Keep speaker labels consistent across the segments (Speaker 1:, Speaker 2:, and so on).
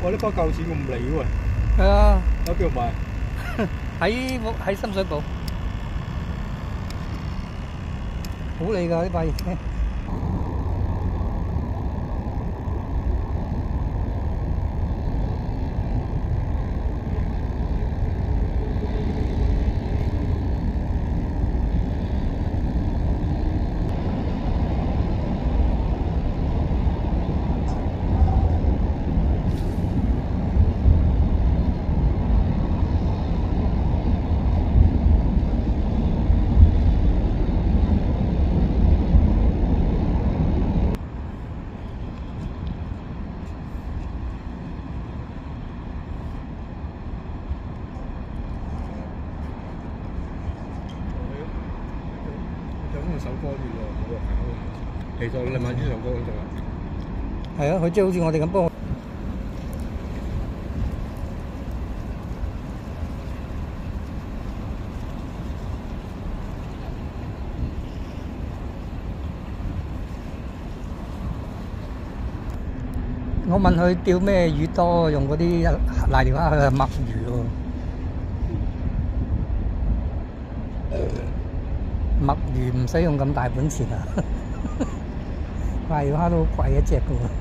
Speaker 1: 我呢包夠錢我唔理喎。
Speaker 2: 係啊，
Speaker 1: 喺邊度買？
Speaker 2: 喺深水埗，好利㗎呢把嘢。
Speaker 1: 首歌住喎，冇得搞。其實你買呢首歌就係。
Speaker 2: 係啊，佢即係好似我哋咁幫我。我問佢釣咩魚多，用嗰啲瀨尿蝦，佢係墨魚喎。墨魚唔使用咁大本錢啊！瀨尿蝦都好貴一隻㗎喎。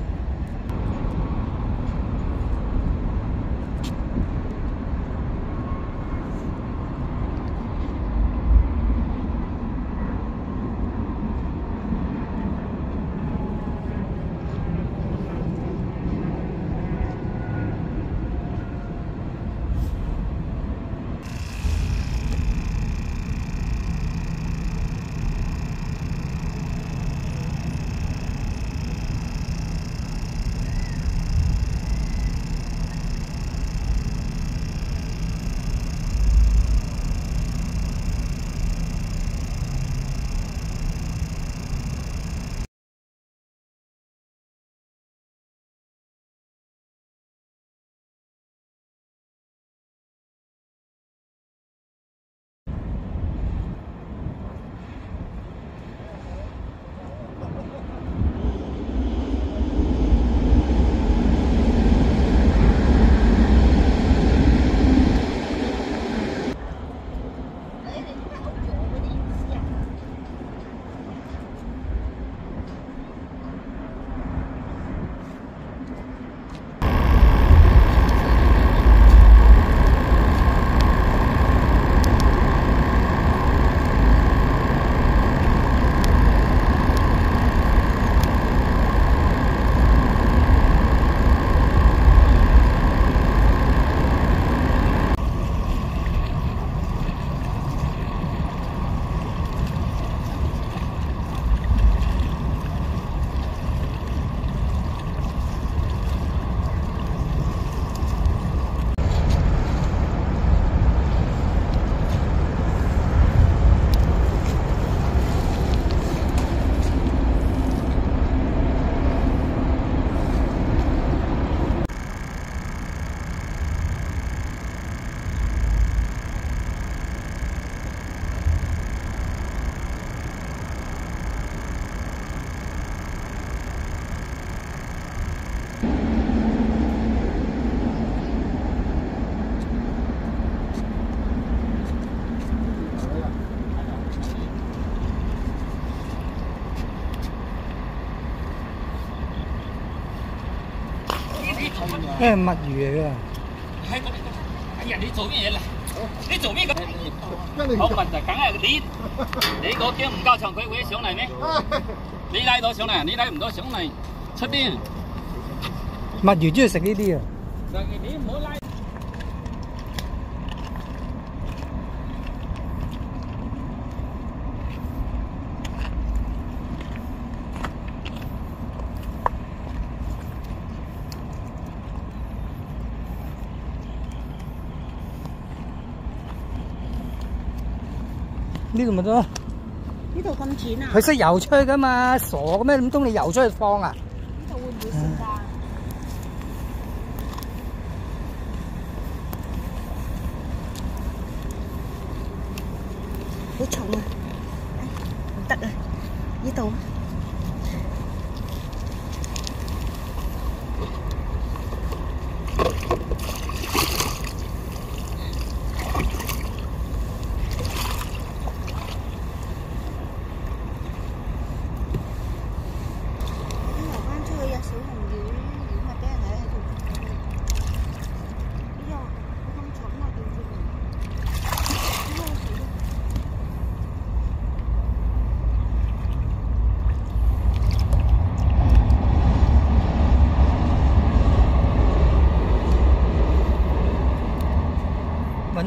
Speaker 2: 咩墨魚嚟㗎？
Speaker 3: 喺嗰邊。哎呀，你做咩嘢嚟？你做咩咁？好問題，梗係你嗰邊唔夠長，佢會上嚟咩？你拉到上嚟，你拉唔到上嚟出邊。
Speaker 2: 墨魚中意食呢啲啊！
Speaker 3: 你唔好拉。
Speaker 2: 呢度咪得咯？
Speaker 4: 呢度咁淺啊？
Speaker 2: 佢識游出去噶嘛？傻嘅咩？唔通你游出去放啊？
Speaker 4: 呢度會唔會蝕㗎？好重啊！唔得啊！呢度。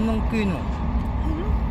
Speaker 2: 樣捐喎。
Speaker 4: 係咯。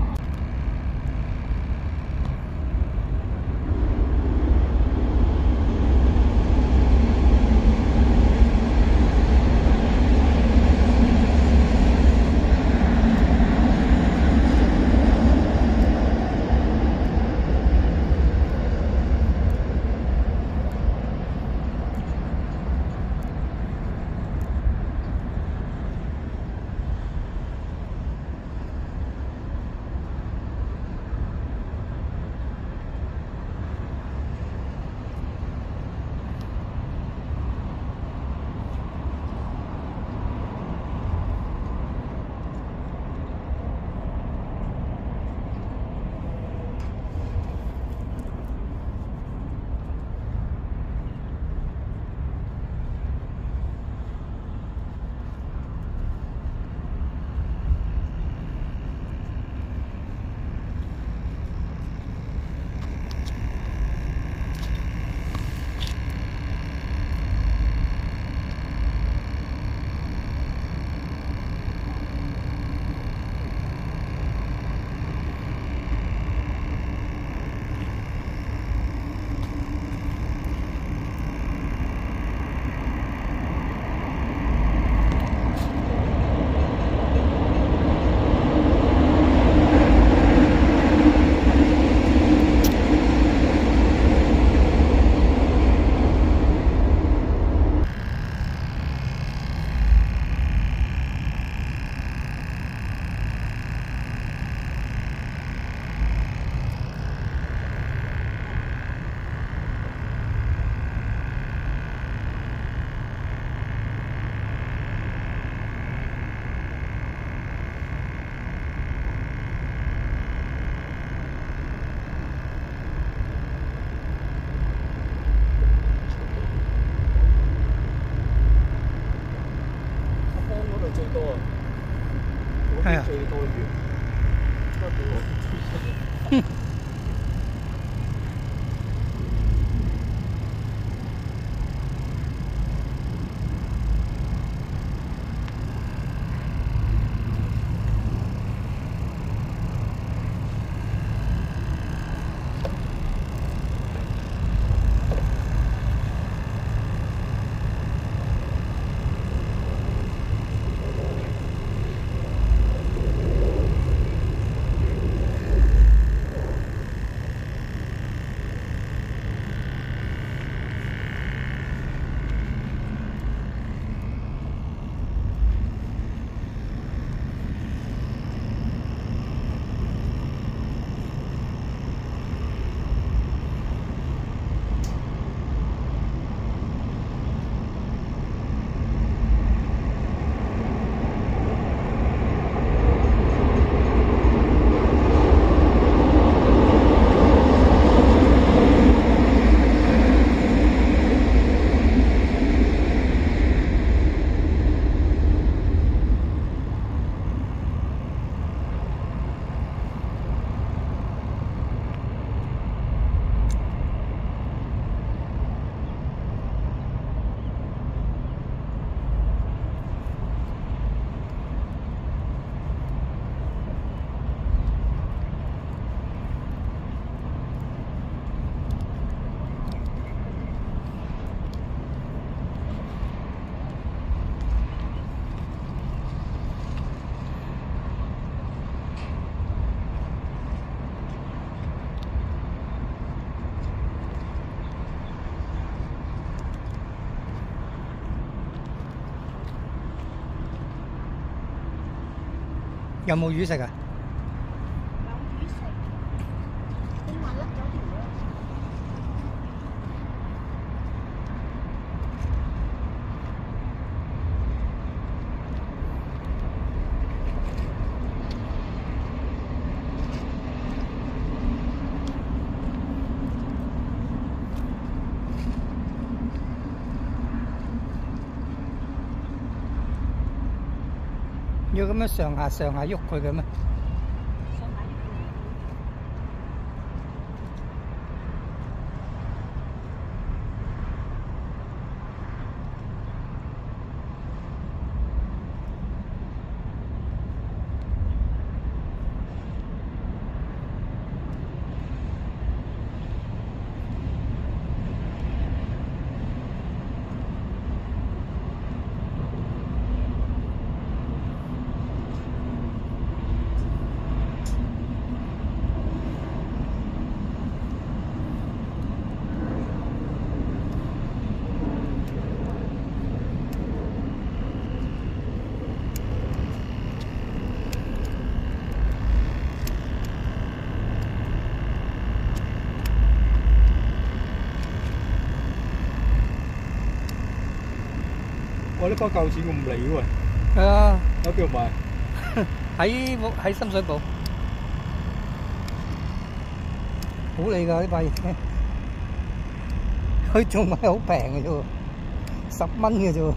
Speaker 1: 最多啊！
Speaker 2: 係啊，
Speaker 1: 最多魚，不過我
Speaker 2: 有冇魚食啊？
Speaker 4: 有魚食，你話甩咗條喎。
Speaker 2: 要咁樣上下喐佢嘅咩？
Speaker 1: 呢包夠錢咁唔理喎。
Speaker 2: 係啊，
Speaker 1: 喺邊度買？
Speaker 2: 喺深水埗，好利㗎呢把嘢，佢仲係好平嘅啫喎，10蚊嘅啫喎。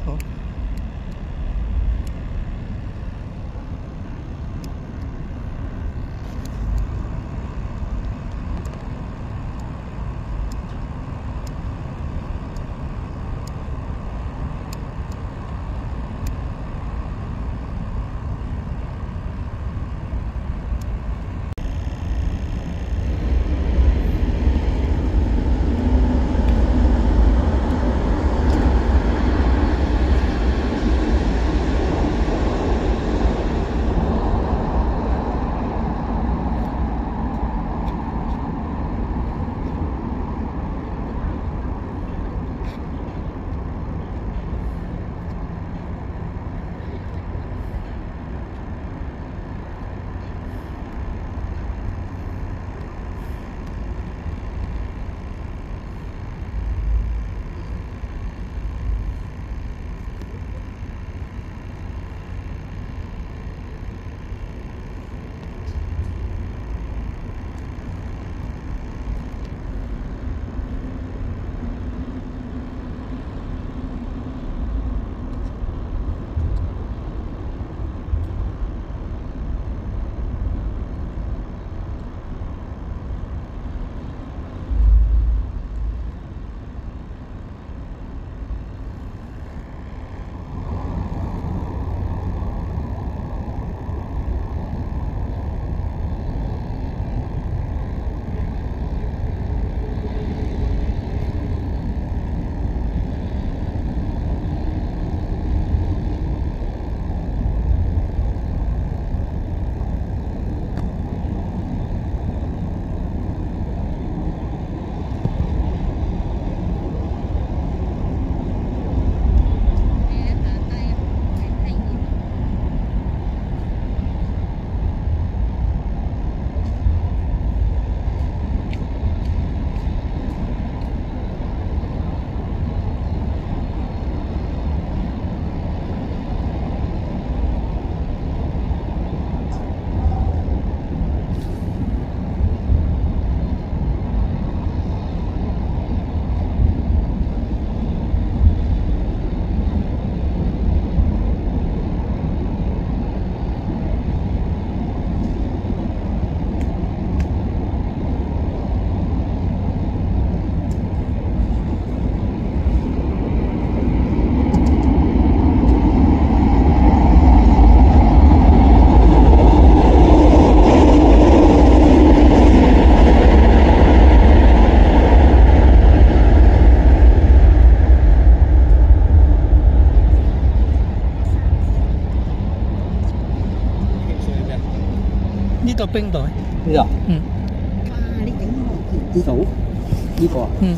Speaker 2: 呢個冰袋，
Speaker 5: 呢度，
Speaker 2: 嗯，
Speaker 4: 哇！你頂我
Speaker 5: 呢度，呢個啊，
Speaker 2: 嗯，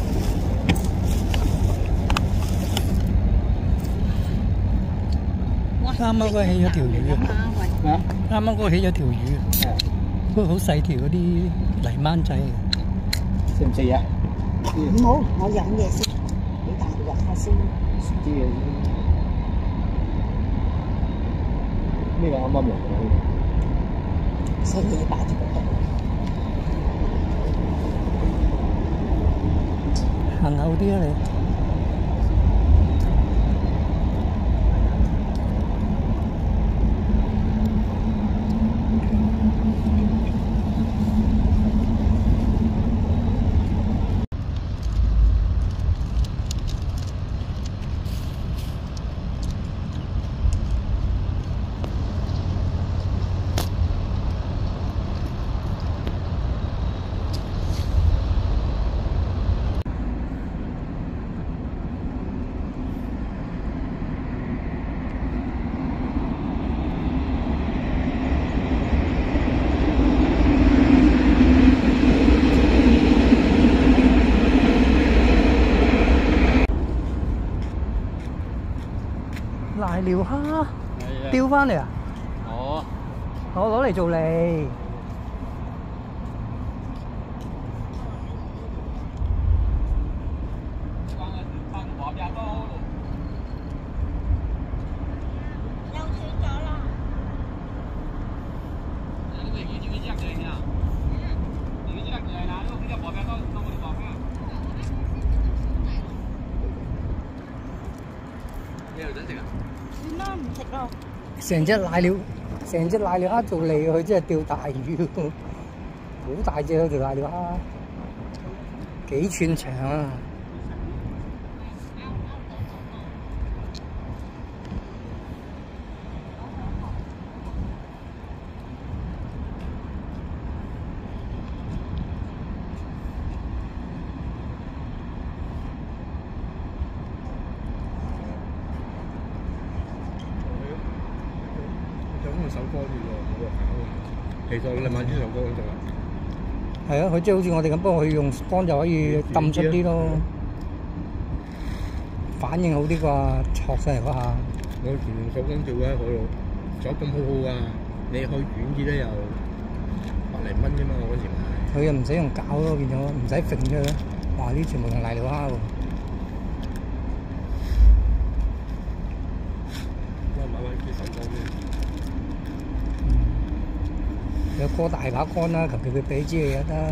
Speaker 2: 啱啱嗰起咗條魚啊，
Speaker 5: 咩啊？
Speaker 2: 啱啱嗰個起咗條魚啊，不過好細條嗰啲泥鯭仔嘅，
Speaker 5: 食唔食嘢？
Speaker 4: 唔好，我飲嘢先，俾大佢飲下先。
Speaker 5: 食啲嘢先。呢個啱啱嚟嘅。
Speaker 4: 所以擺住個度。
Speaker 2: 行後啲啊你。瀨尿蝦釣翻嚟啊！
Speaker 3: 哦，
Speaker 2: 我攞嚟做脷。
Speaker 4: 算啦，唔食咯。
Speaker 2: 成隻瀨尿蝦做嚟，佢真係釣大魚喎，好大隻嗰條瀨尿蝦，幾寸長啊！
Speaker 1: 手乾住喎，冇得搞。其實你買啲手乾就係。
Speaker 2: 係啊，佢即係好似我哋咁，不過佢用乾就可以揼出啲咯，反應好啲啩，戳上嚟嗰下。
Speaker 1: 我以前用手乾釣喺海度，手感好好啊！你去遠啲咧又100零蚊啫嘛，我嗰時買。
Speaker 2: 佢又唔使用搞咯，變咗唔使揈出去。哇！呢全部用瀨尿蝦喎。
Speaker 1: 買啲手乾啫。
Speaker 2: 有個大把乾啦，求其佢俾支你就得。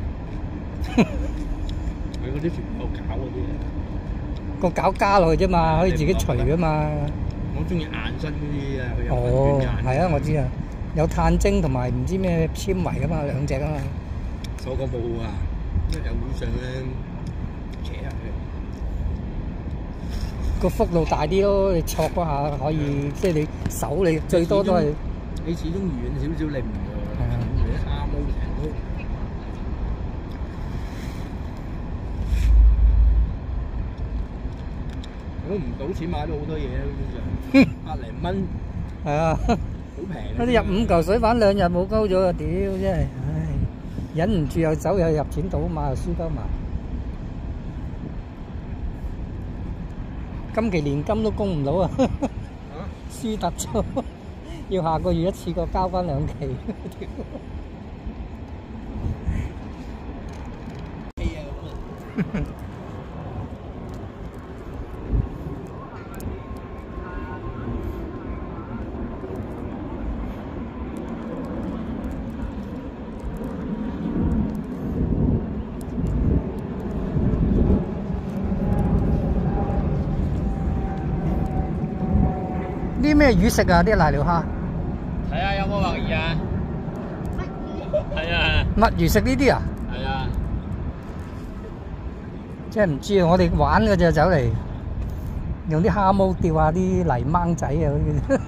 Speaker 1: 佢嗰啲全部有搞嗰啲啊。
Speaker 2: 個餃加落去啫嘛，可以自己除噶嘛。
Speaker 1: 我中意硬身嗰啲啊，佢有
Speaker 2: 哦，
Speaker 1: 軟
Speaker 2: 係啊，我知啊，有碳晶同埋唔知咩纖維噶嘛，兩隻啊嘛。
Speaker 1: 手感好好啊，一有會上咧扯下佢。
Speaker 2: 個幅度大啲咯，你戳嗰下可以，即係你手你最多都係。
Speaker 1: 你始終遠少少，你唔
Speaker 2: 係啊。
Speaker 1: 你啲蝦毛成都。我唔賭錢買到好多嘢啊，基本上100零蚊。
Speaker 2: 係啊，
Speaker 1: 好平。
Speaker 2: 嗰啲入5嚿水反2日冇鳩咗啊！屌真係，唉，忍唔住又走又入錢賭馬又輸鳩埋。今期年金都供唔到啊！輸突咗，要下個月一次過交翻2期。啲咩魚食啊？啲瀨尿蝦。
Speaker 3: 睇下有冇墨魚啊？係啊。
Speaker 2: 墨魚食呢啲啊？
Speaker 3: 係啊。
Speaker 2: 真係唔知啊！我哋玩嘅啫，走嚟用啲蝦毛釣下啲泥掹仔啊！嗰啲。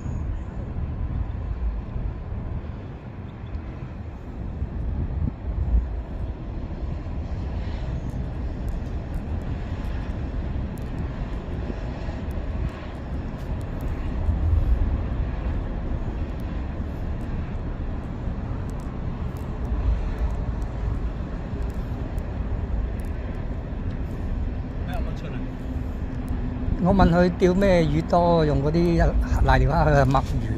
Speaker 2: 我問佢釣咩魚多，用嗰啲瀨尿蝦，佢係墨魚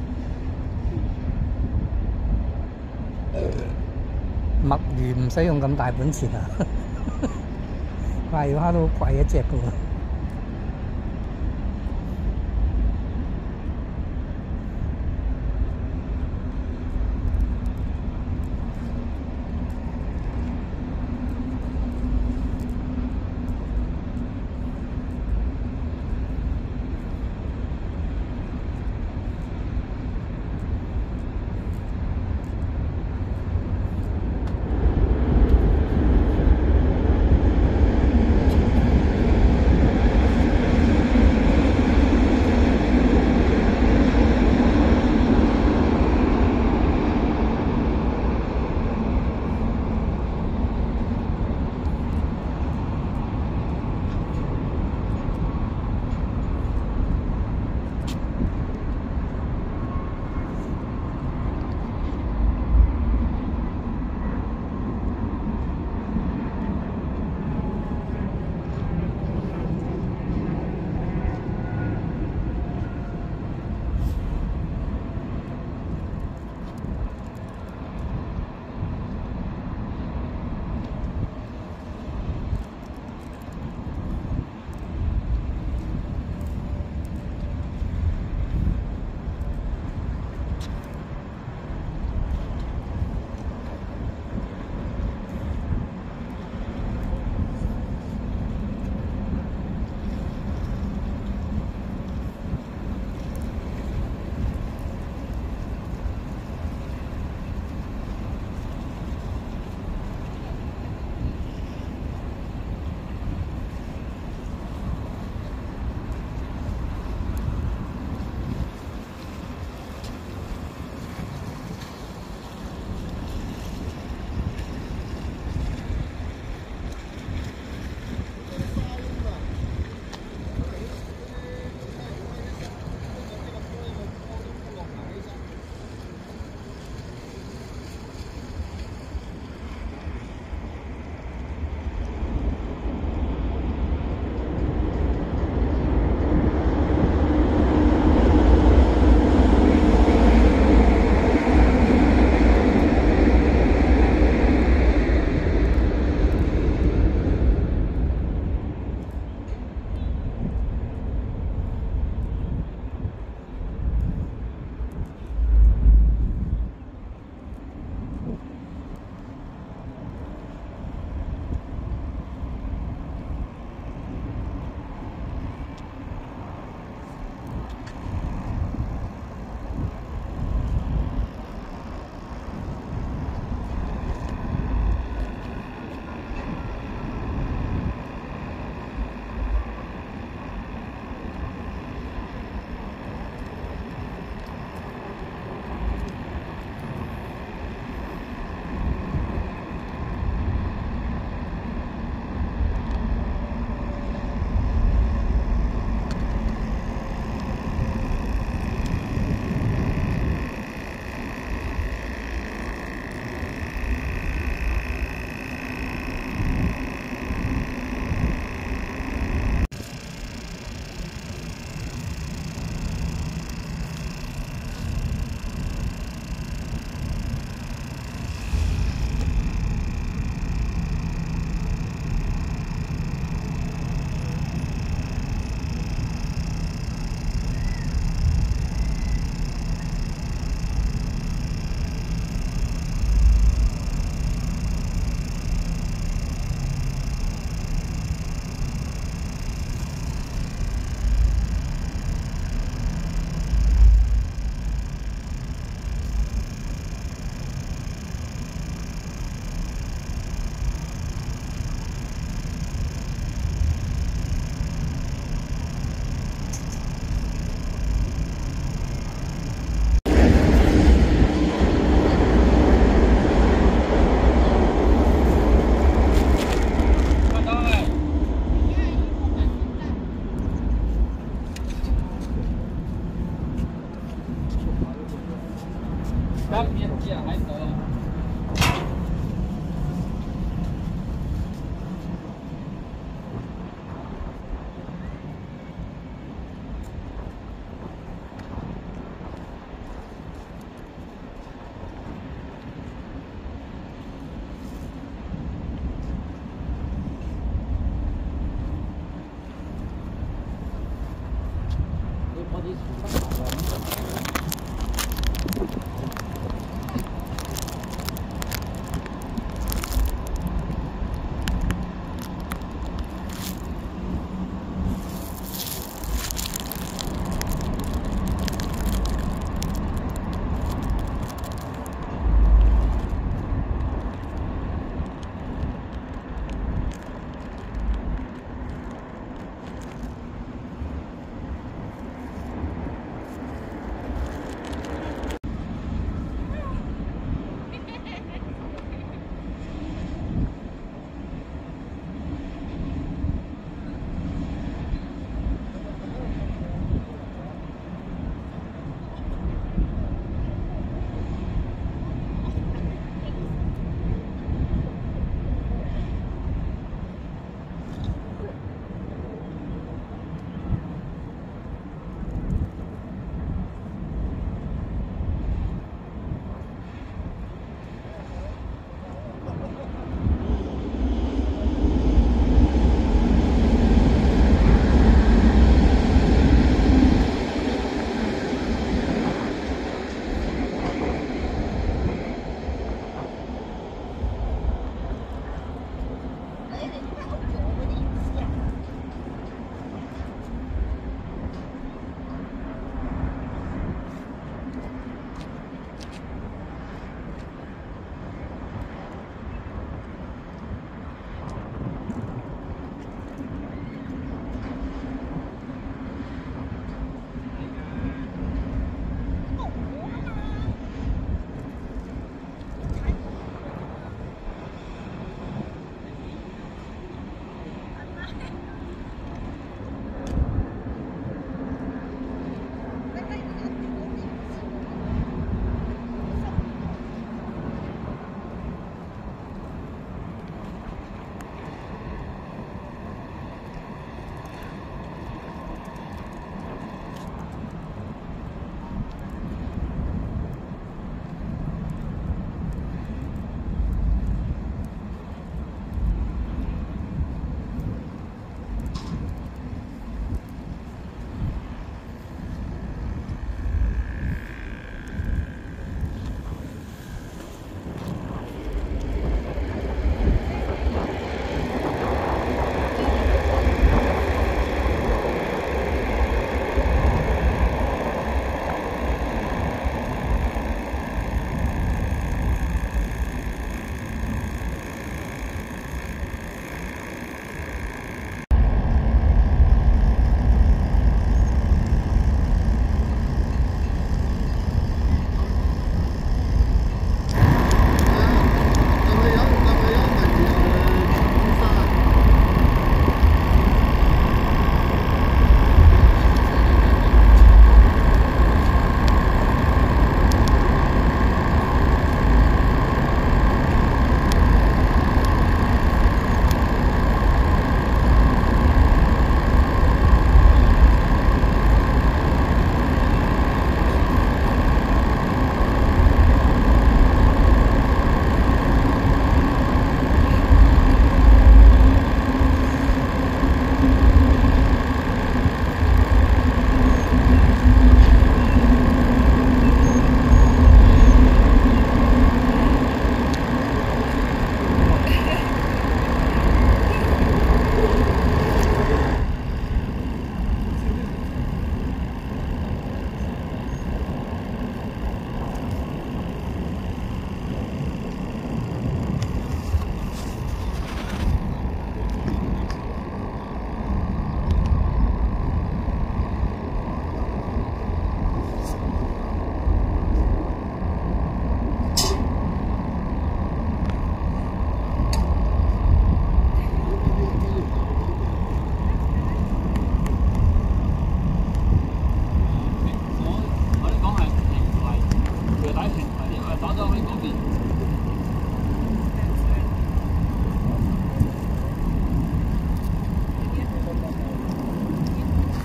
Speaker 2: 喎。墨魚唔使用咁大本錢啊！瀨尿蝦都好貴一隻㗎喎。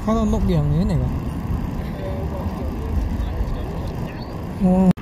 Speaker 2: 睇到鹿羊丸嚟㗎。哦。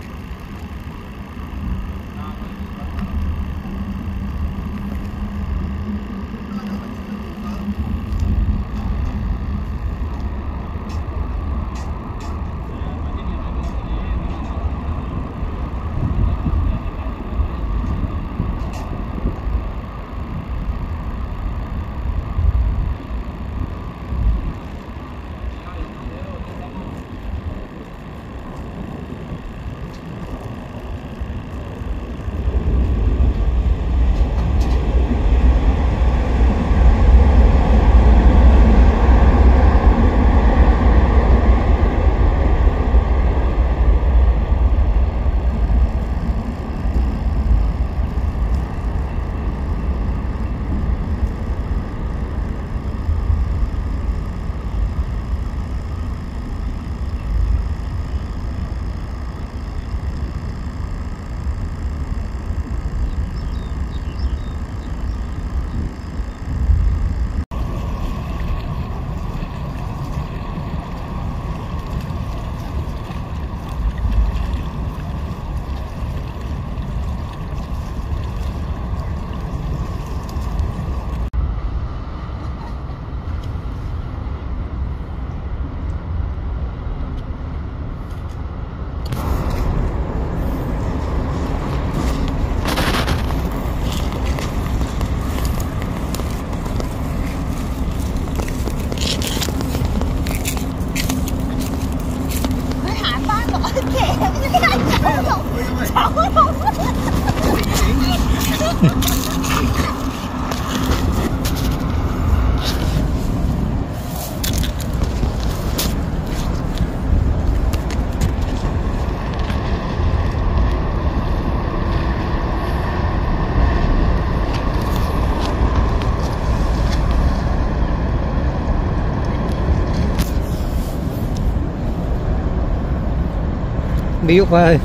Speaker 2: 未喐啊！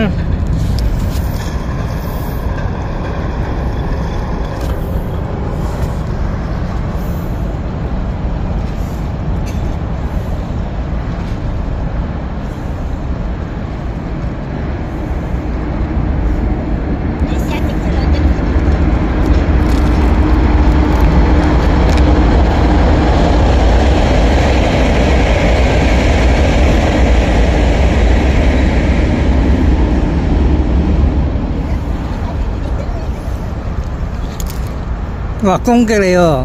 Speaker 2: 哇！攻擊你喎！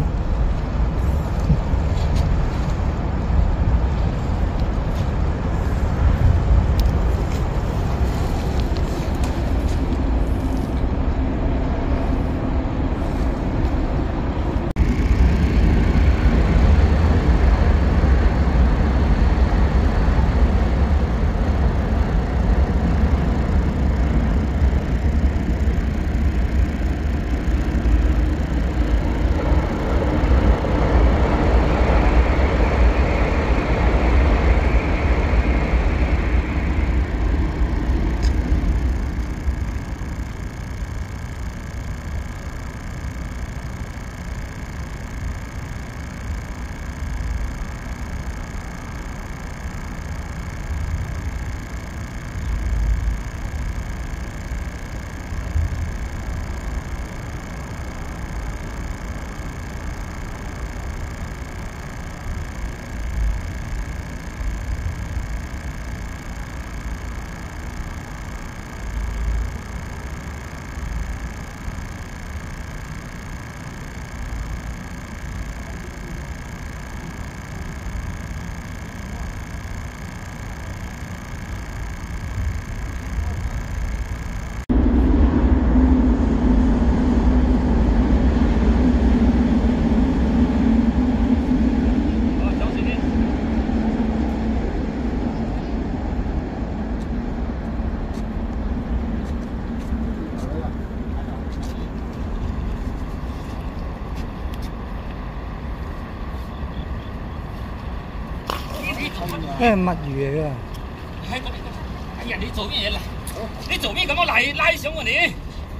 Speaker 2: 咩墨魚嚟㗎？
Speaker 3: 喺嗰邊，哎呀！你做咩嘢嚟？你做咩咁樣拉上我哋？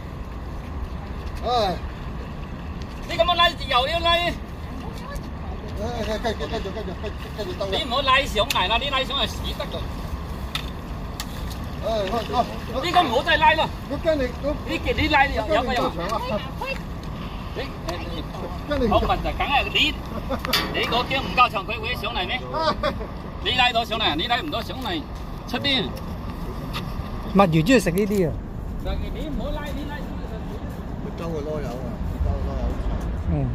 Speaker 3: 唉！你咁樣拉又要拉？ 你唔好拉上嚟啦，你拉上嚟死得㗎。呢個唔好再拉咯。你拉有個人。好問題，梗係你個腳唔夠長，佢會上嚟咩？你拉到上嚟，你拉唔到上嚟，出邊。
Speaker 2: 墨魚中意食呢啲啊。
Speaker 3: 你唔好拉，你拉上嚟就死。
Speaker 5: 佢周個籮柚啊，周個籮柚。
Speaker 2: 嗯。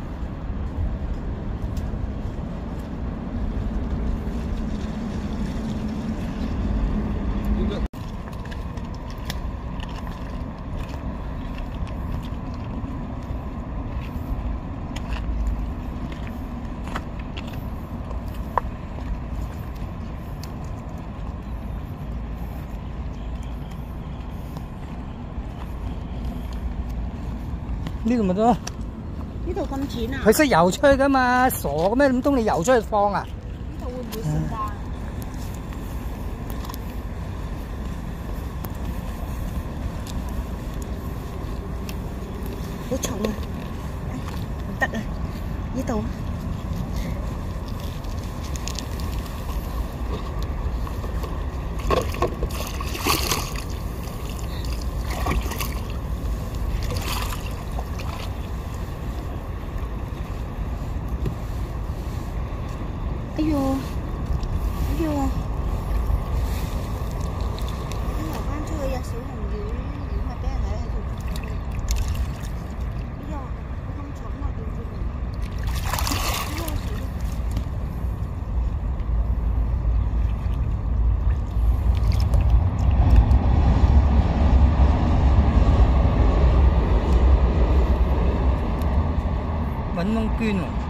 Speaker 2: 呢度咪得咯？
Speaker 4: 呢度咁淺啊？
Speaker 2: 佢識游出去噶嘛？傻嘅咩？唔通你游出去放啊？
Speaker 4: 呢度會唔會食㗎？好重啊！唔得啊！呢度。哎呦，哎呦！游翻出去啊，小紅魚，魚咪俾人喺度。哎呀，咁重啊，對住佢。哎呀，死！
Speaker 2: 揾窿捐喎。